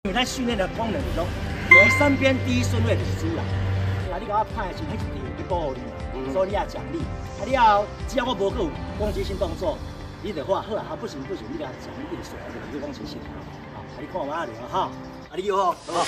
因为咱训练的功能是讲，第三边第一顺位就是主人。啊，你甲我拍的时候，迄一定去保护你，所以你也奖励。啊，你要只要我无够攻击性动作，你就话好啊，不行，你甲奖励就甩，就讲谢谢。好，啊，你看我哪里哈？啊，你又好，好。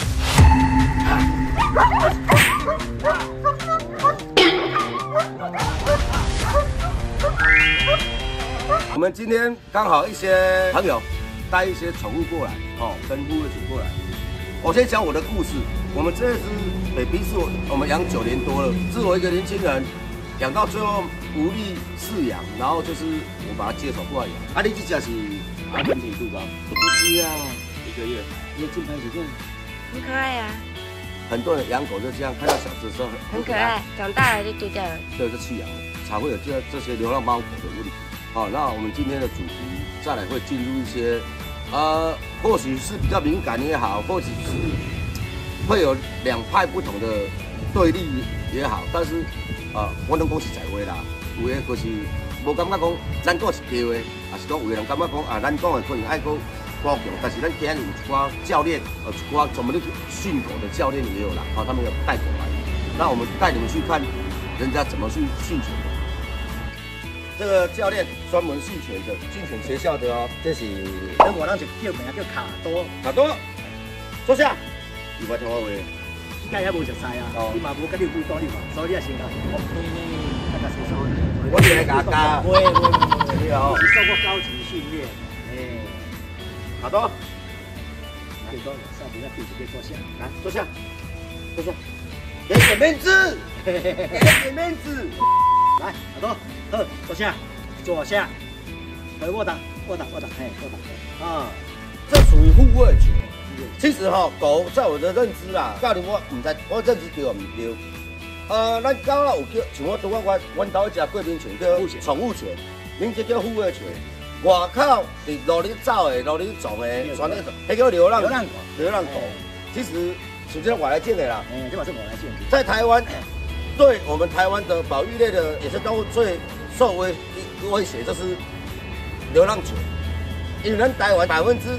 我们今天刚好一些朋友带一些宠物过来，跟护卫组过来。我先讲我的故事。我们这只北鼻是我们养9年多了，是我一个年轻人养到最后无力饲养，然后就是我把它接手过来养。啊，你这只是安全程度高？不知啊，1个月。 你的金牌是这样， 很可爱啊。 很多人养狗就这样，看到小只的时候很可爱，长大了就丢掉了。 对，就弃养了，才会有这些流浪猫狗的问题。好，那我们今天的主题再来会进入一些，或许是比较敏感也好，或许是会有2派不同的对立也好，但是我拢讲实在话啦，有的就是无感觉讲咱讲是对的，也是讲有的人感觉讲咱讲的可能爱讲高强，但是咱今日有一寡教练，一寡专门的训狗的教练也有啦，他们有带狗来，那我们带你们去看人家怎么去训犬的。这个教练专门训犬的，训犬学校的哦，这是咱我人就叫名叫卡多。 卡多，坐下。你捌听我话？ 你家也无熟悉啊，你嘛无甲你有几多你嘛，所以你也先讲，大家说说。 我是来教教。 喂，你好。是受过高级训练， 卡多。 最多上边那弟子可以坐下， 来坐下，坐下，给点面子，给点面子。 来，卡多，好，坐下，坐下，握打，嘿，握打，啊， 这属于护卫犬。其实狗在我的认知啦，教练我唔知，我认知对唔对？咱狗啊有叫，像我拄阮兜一只贵宾犬叫宠物犬，名字叫护卫犬。外口是路里走的、路里撞的，全那种，迄叫流浪狗。其实首先我来讲的啦， 这把是我来讲。 在台湾，对我们台湾的保育类的野生动物最受威胁就是流浪犬，因为咱台湾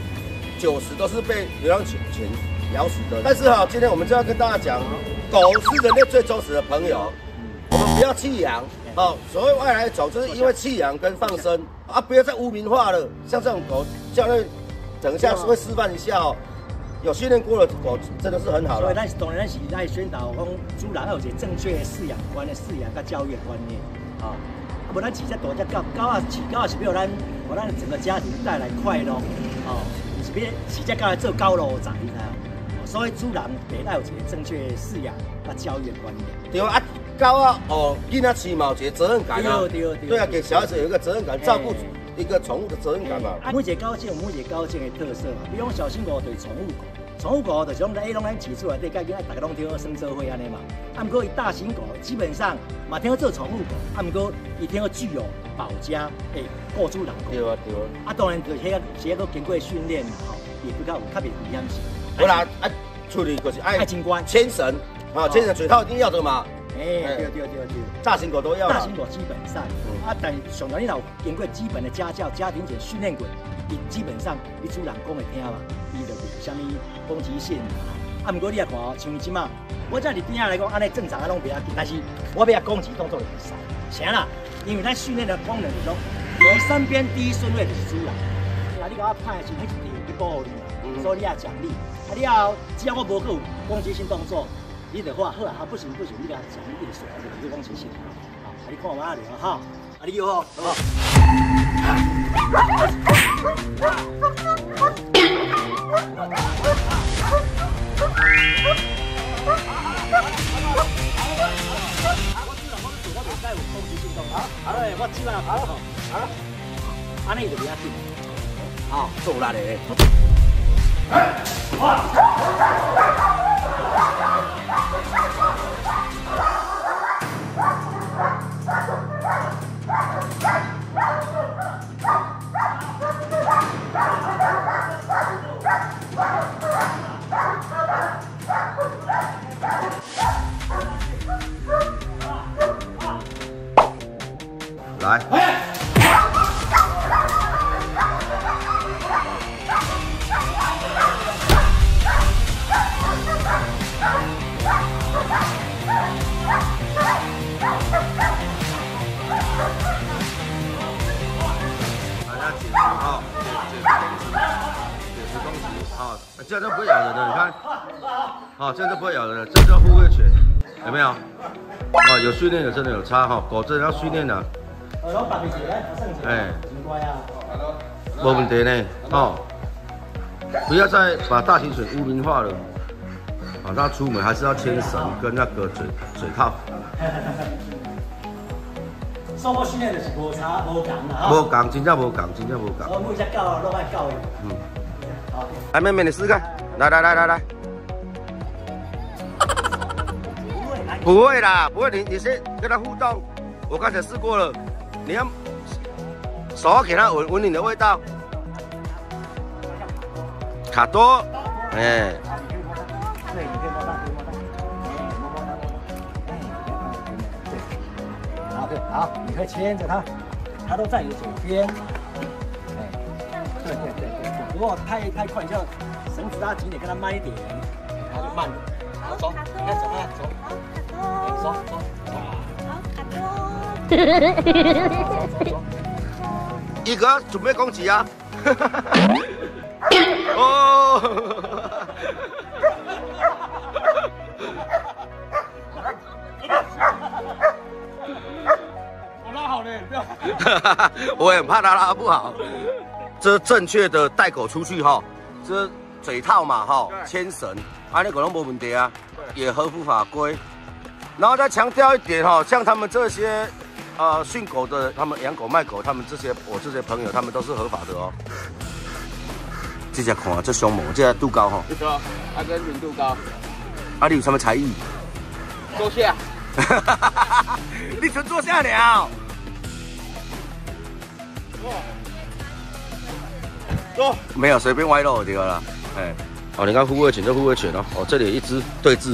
90%都是被流浪犬咬死的。但是今天我们就要跟大家讲，狗是人类最忠实的朋友，我们不要弃养。所谓外来种，就是因为弃养跟放生不要再污名化了。像这种狗，教练等一下会示范一下有训练过的狗真的是很好的。 所以当然是在宣导讲，主人要有一个正确的饲养观念、饲养跟教育的观念不然饲只大只狗，饲狗是要咱整个家庭带来快乐是要饲只狗来做高路仔所以主人得要有一个正确的饲养跟教育的观念。 对狗囡仔饲嘛有一个责任感对啊，给小孩子有一个责任感，照顾一个宠物的责任感嘛。 每一个狗有每一个狗的特色比如小型狗就是宠物狗。宠物狗就是讲咱拢饲出来，对，甲囡仔大家拢听生做伙安尼嘛。不过伊大型狗基本上嘛听做宠物狗，不过伊听具有保家的顾主人狗。 对当然就是迄个经过训练也比较有特别危险性。 好啦，处理就是爱警官牵绳牵绳嘴套一定要的嘛。 对， 大型狗都要。 大型狗基本上但上头你若经过基本的家教、家庭犬训练过，伊基本上你主人讲会听嘛，伊就无啥物攻击性不过你也看像即马，我在你边仔来讲，安尼正常拢袂要紧，但是我要攻击动作就会使。啥啦？因为咱训练的功能是讲，第三边第一顺位就是主人。你甲我拍的时候，迄一定去保护你，所以你也奖励。你要只要我无够攻击性动作，你就话好啊，不行，你甲奖励就甩，就讲谢谢。你看我哪里你又好，好不好？我知啦，安尼就袂要紧，做力嘞。 来。 这样就不会咬人了，你看，哦，这样就不会咬人了，这叫护卫犬，有没有？哦，有训练的真的有差哈，狗真的要训练的。哎，没问题呢，哦，不要再把大型犬污名化了。啊，那出门还是要牵绳跟那个嘴套。 收获训练就是无差无共啦， 无共，真正无共，真正无共。 我每只狗啊，拢爱狗的。嗯。好。 来，妹妹，你试看，来。不会啦，不会，你先跟它互动。我刚才试过了，你要手要给它闻你的味道。卡多，哎。对，你可以摸它，好，你可以牵着它，它都在你的左边。哎，对。如果太快，你就绳子拉紧点，跟它慢一点，它就慢了。好，走，你看走。走。一哥准备攻击啊！哦。我拉好了，不要。我也很怕他拉不好。这正确的带狗出去哈，这嘴套嘛哈，牵绳，那个拢没问题啊，也合乎法规。然后再强调一点哈，像他们这些训狗的，他们养狗卖狗，他们我这些朋友，他们都是合法的哦。这只看这凶猛，这度高哈。对啊，阿根廷度高。啊，你有什么才艺？坐下。你纯坐下了。坐。没有，随便歪肉就对了。哎，哦，你看护卫犬就护卫犬哦，哦，这里有一只对峙。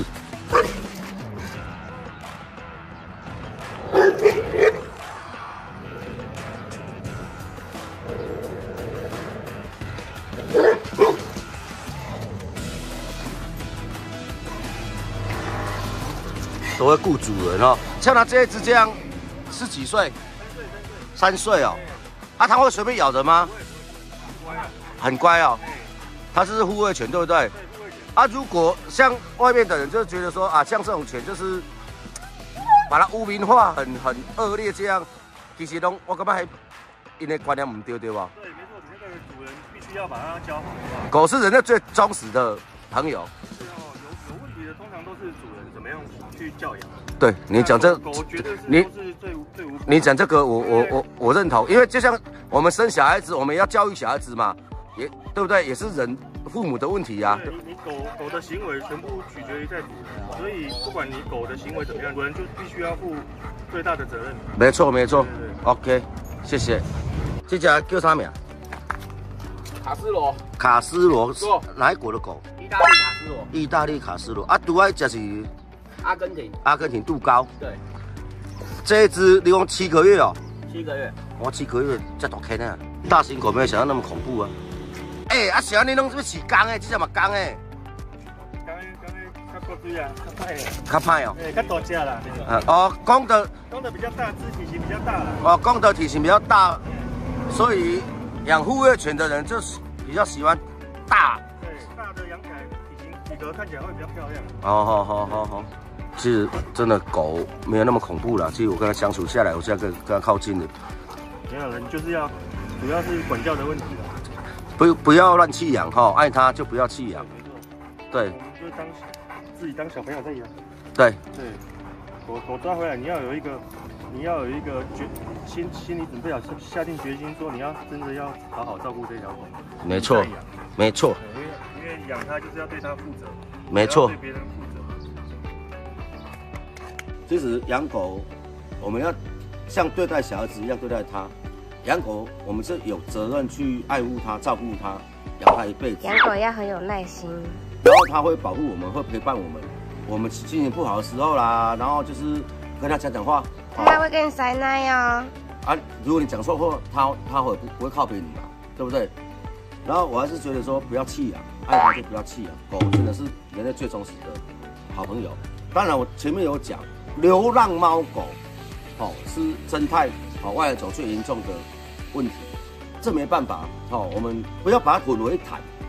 都会顾主人哦，像它这一只这样，是几岁？3岁哦。啊，它会随便咬人吗？很乖哦。它是护卫犬，对不对？啊，如果像外面的人就觉得说啊，像这种犬就是把它污名化，很恶劣这样，其实我感觉还因的观念唔对，对吧？对，没错，你那个主人必须要把它教好。狗是人类最忠实的朋友。是哦，有问题的通常都是主人怎么样去教养。对你讲这，狗绝对是最无。你讲这个我认同，因为就像我们生小孩子，我们要教育小孩子嘛，也对不对？也是父母的问题呀。对，你狗的行为全部取决于在主人，所以不管你狗的行为怎么样，主人就必须要负最大的责任。没错。OK， 谢谢。这只叫啥名？卡斯罗。哪一国的狗？意大利卡斯罗。啊，独爱就是阿根廷杜高。对。这一只你讲7个月哦。7个月。我7个月才大坑啊！大型狗没有想到那么恐怖啊！哎，啊，想你弄是不是公的？这只嘛公的。较高水啊，较歹的。较歹哦。哎，较大只啦。哦，公的比较大，体型比较大啦。哦，公的体型比较大，所以养护卫犬的人就是比较喜欢大。对，大的养起来体格看起来会比较漂亮。好。其实真的狗没有那么恐怖啦。其实我跟它相处下来，我现在跟它靠近了。没有人就是要，主要是管教的问题啦。不要乱弃养哈，爱它就不要弃养。对。我们就自己当小朋友在养。对。狗抓回来，你要有一个心理准备好，下定决心说你要真的要好好照顾这条狗。没错。因为养它就是要对它负责。没错。对别人负责。其实养狗，我们要像对待小孩子一样对待它。养狗，我们是有责任去爱护它、照顾它，养它一辈子。养狗要很有耐心。然后它会保护我们，会陪伴我们。我们心情不好的时候啦，然后就是跟它讲话。它会跟你塞奶哦。啊，如果你讲错话，它会不会靠别你嘛？对不对？然后我还是觉得说，不要弃养，爱它就不要弃养。狗真的是人类最忠实的好朋友。当然，我前面有讲。流浪猫狗，是生态外来种最严重的问题，这没办法，我们不要把它混为一谈，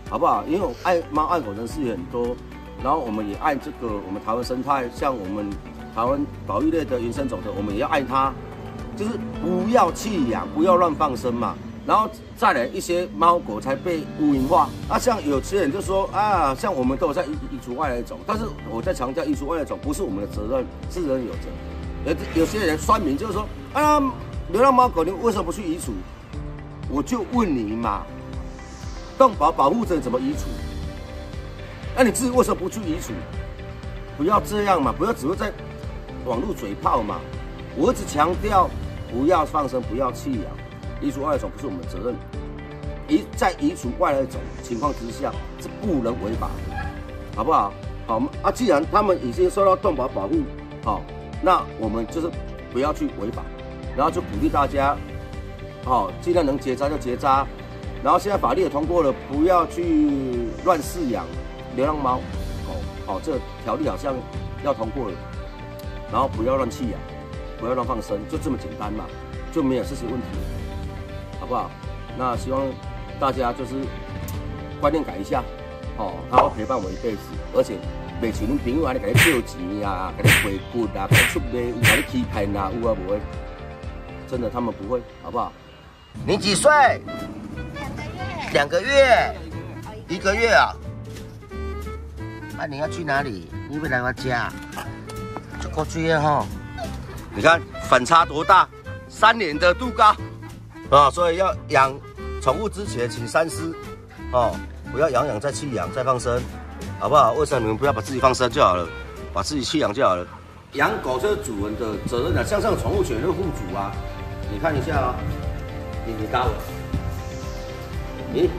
好不好？因为我爱猫爱狗人士也很多，然后我们也爱这个我们台湾生态，像我们台湾保育类的原生种的，我们也要爱它，就是不要弃养，不要乱放生嘛。然后再来一些猫狗才被污名化。啊，像有些人就说啊，像我们都有在移除外来种，但是我在强调移除外来种不是我们的责任，是人有责。有些人酸民就是说啊，流浪猫狗你为什么不去移除？我就问你嘛，动保保护者怎么移除？那你自己为什么不去移除？不要这样嘛，不要只会在网络嘴炮嘛。我一直强调不要放生，不要弃养。移除外来种不是我们的责任，在移除外来种情况之下是不能违法的，好不好？好啊，既然他们已经受到动保保护，好，那我们就是不要去违法，然后就鼓励大家，好，尽量能结扎就结扎，然后现在法律也通过了，不要去乱饲养流浪猫狗，好，这个条例好像要通过了，然后不要乱弃养，不要乱放生，就这么简单嘛，就没有事情问题了。好不好？那希望大家就是观念改一下，哦，他会陪伴我一辈子，而且袂像恁朋友安尼给你借钱啊，给你回骨啊，给你出卖，有给你欺骗啊，有啊无的？真的他们不会，好不好？你几岁？2个月。1个月啊？那你要去哪里？你要来我家？就过去哈。你看反差多大？3年的度高。啊，所以要养宠物之前，请三思哦，不要养再弃养再放生，好不好？为什么你们不要把自己放生就好了，把自己弃养就好了？养狗这是主人的责任啊，像这种宠物犬的户主啊，你看一下啊，你打我，你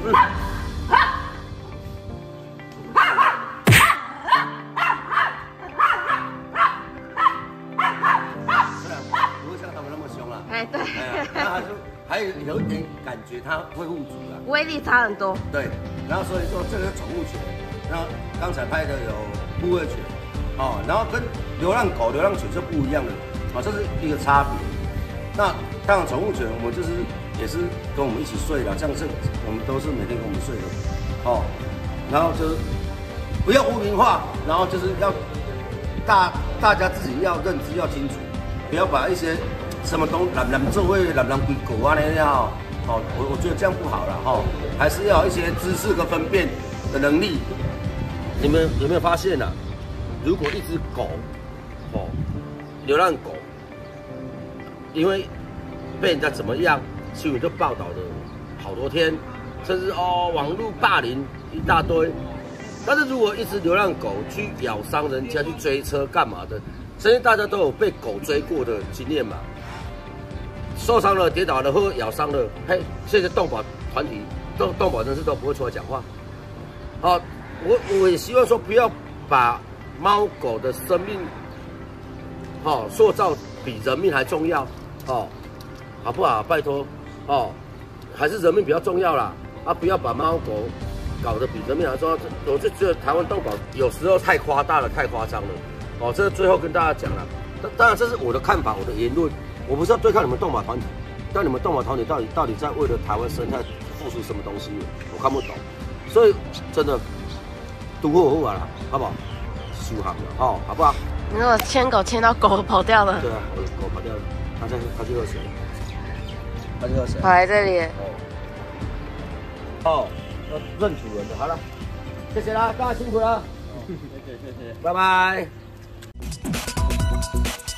不会像他们那么凶啊？ 哎，对。 那他就。还有一点感觉，它会护主啊， 威力差很多。 对，然后所以说这个是宠物犬，然后刚才拍的有护卫犬，哦，然后跟流浪狗、流浪犬是不一样的，哦，这是一个差别。那当然宠物犬我们就是也是跟我们一起睡的，像是我们都是每天跟我们睡的，哦，然后就是不要污名化，然后就是要大家自己要认知要清楚，不要把一些。什么东男做会男归狗啊那样哦，我觉得这样不好了哈，还是要有一些知识跟分辨的能力。你们有没有发现啊？如果一只狗，哦，流浪狗，因为被人家怎么样，新闻就报道了好多天，甚至网络霸凌一大堆。但是如果一只流浪狗去咬伤人家，去追车干嘛的？相信大家都有被狗追过的经验嘛。受伤了、跌倒了或咬伤了，嘿，这些动保团体、动保人士都不会出来讲话。好，我也希望说不要把猫狗的生命，塑造比人命还重要，好不好？拜托，还是人命比较重要啦，不要把猫狗搞得比人命还重要。我就觉得台湾动保有时候太夸大了、太夸张了。这最后跟大家讲了，当然这是我的看法、我的言论。我不是要对抗你们动保团体，但你们动保团体到底在为了台湾生态付出什么东西，我看不懂。所以真的，赌后啦，好不好？修好了，好不好？ 你如果牵狗牵到狗跑掉了， 对啊，狗跑掉了，它去喝水，它去喝水， 跑来这里。 要认主人的，好了，谢谢啦，大家辛苦了，谢谢，拜拜。